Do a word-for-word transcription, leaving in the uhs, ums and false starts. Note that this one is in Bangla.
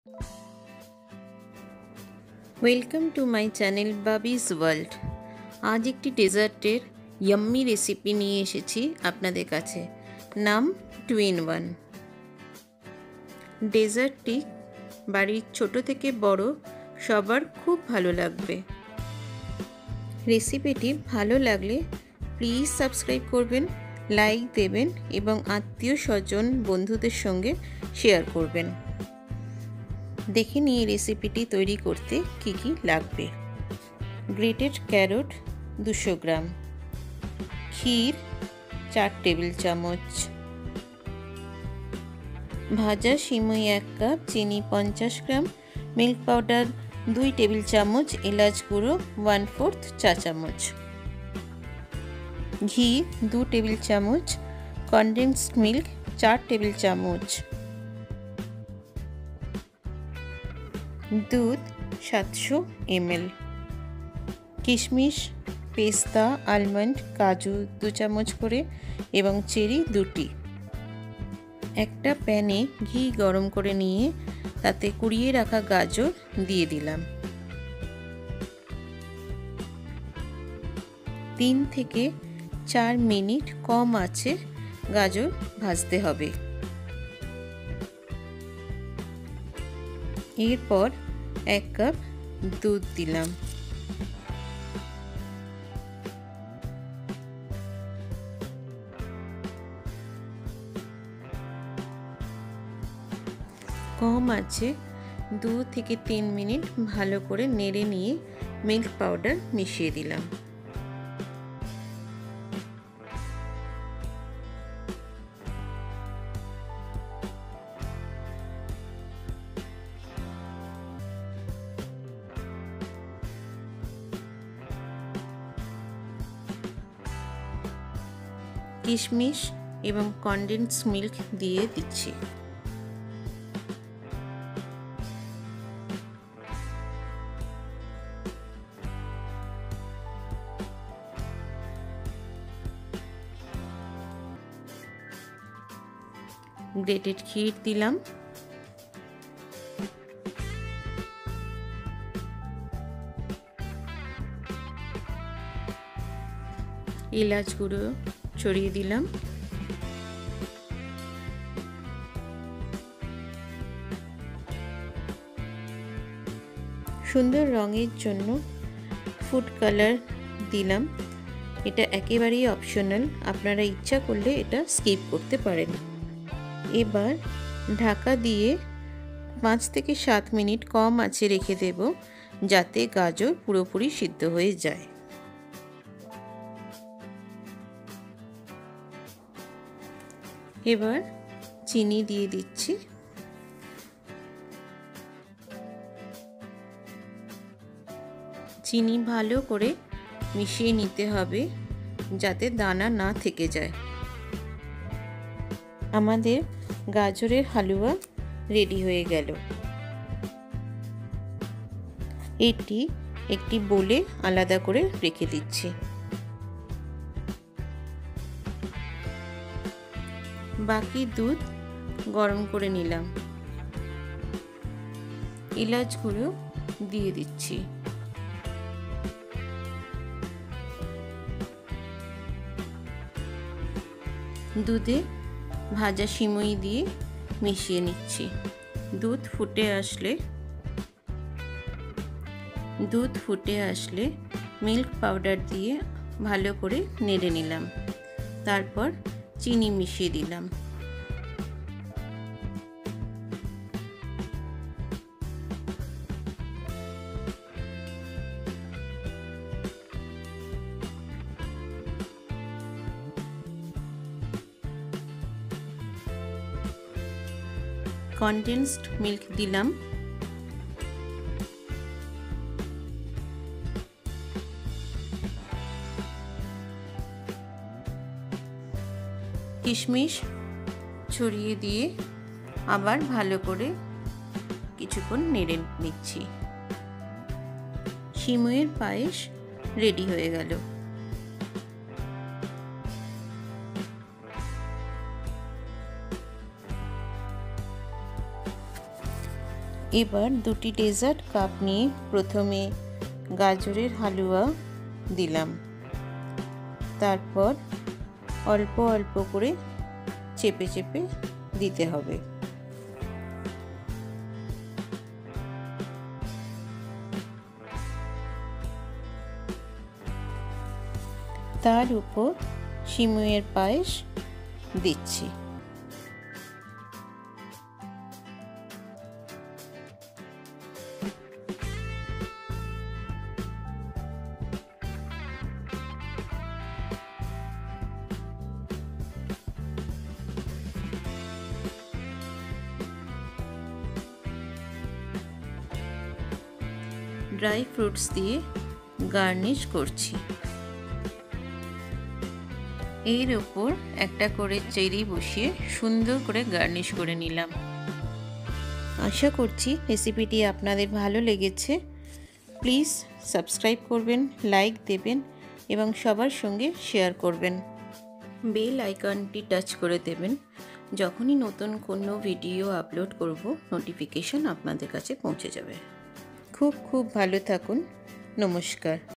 Welcome to my channel Babi's world. আজ একটি ডেজার্টের ইয়াম্মি রেসিপি নিয়ে এসেছি আপনাদের কাছে। নাম টু ইন ওয়ান। ডেজার্টটি বাড়ির ছোট থেকে বড় সবার খুব ভালো লাগবে। রেসিপিটি ভালো লাগলে প্লিজ সাবস্ক্রাইব করবেন, লাইক দেবেন এবং আত্মীয় স্বজন বন্ধুদের সঙ্গে শেয়ার করবেন। দেখে নিয়ে রেসিপিটি তৈরি করতে কি কি লাগবে। গ্রেটেড ক্যারট দুশো গ্রাম, ক্ষীর চার টেবিল চামচ, ভাজা সিমুই এক কাপ, চিনি পঞ্চাশ গ্রাম, মিল্ক পাউডার দুই টেবিল চামচ, এলাচ গুঁড়ো ওয়ান ফোর্থ চা চামচ, ঘি দু টেবিল চামচ, কনডেন্সড মিল্ক চার টেবিল চামচ, দুধ সাতশো এমএল, কিশমিশ পেস্তা আলমন্ড কাজু দু চামচ করে এবং চেরি দুটি। একটা প্যানে ঘি গরম করে নিয়ে তাতে কুড়িয়ে রাখা গাজর দিয়ে দিলাম। তিন থেকে চার মিনিট কম আঁচে গাজর ভাজতে হবে। এরপর এক কাপ দুধ দিলাম। কম আছে দু থেকে তিন মিনিট ভালো করে নেড়ে নিয়ে মিল্ক পাউডার মিশিয়ে দিলাম। কিশমিশ এবং কনডেন্স মিল্ক দিয়ে দিচ্ছি। গ্রেটেড ক্ষীর দিলাম। এলাচ গুঁড়ো ছড়িয়ে দিলাম। সুন্দর রঙের জন্য ফুড কালার দিলাম। এটা একেবারেই অপশনাল, আপনারা ইচ্ছা করলে এটা স্কিপ করতে পারেন। এবার ঢাকা দিয়ে পাঁচ থেকে সাত মিনিট কম আঁচে রেখে দেব, যাতে গাজর পুরোপুরি সিদ্ধ হয়ে যায়। এবার চিনি দিয়ে দিচ্ছি। চিনি ভালো করে মিশিয়ে নিতে হবে যাতে দানা না থেকে যায়। আমাদের গাজরের হালুয়া রেডি হয়ে গেল। এটি একটি বোলে আলাদা করে রেখে দিচ্ছি। বাকি দুধ গরম করে নিলাম। এলাচ গুঁড়ো দিয়ে দিচ্ছি। দুধে ভাজা সিমুই দিয়ে মিশিয়ে নিচ্ছি। দুধ ফুটে আসলে দুধ ফুটে আসলে মিল্ক পাউডার দিয়ে ভালো করে নেড়ে নিলাম। তারপর চিনি মিশিয়ে দিলাম। কনডেন্সড মিল্ক দিলাম। কিশমিশ ছড়িয়ে দিয়ে আবার ভালো করে কিছুক্ষণ নেড়ে নিচ্ছি। সিমুইয়ের পায়েস রেডি হয়ে গেল। এবার দুটি ডেজার্ট কাপ নিয়ে প্রথমে গাজরের হালুয়া দিলাম, তারপর অল্প অল্প করে চেপে চেপে দিতে হবে। তার উপর সিমুইয়ের পায়েস দিচ্ছি। ড্রাই ফ্রুটস দিয়ে গার্নিশ করছি। এর ওপর একটা করে চেরি বসিয়ে সুন্দর করে গার্নিশ করে নিলাম। আশা করছি রেসিপিটি আপনাদের ভালো লেগেছে। প্লিজ সাবস্ক্রাইব করবেন, লাইক দেবেন এবং সবার সঙ্গে শেয়ার করবেন। বেল আইকনটি টাচ করে দেবেন, যখনই নতুন কোনো ভিডিও আপলোড করব নোটিফিকেশন আপনাদের কাছে পৌঁছে যাবে। খুব খুব ভালো থাকুন। নমস্কার।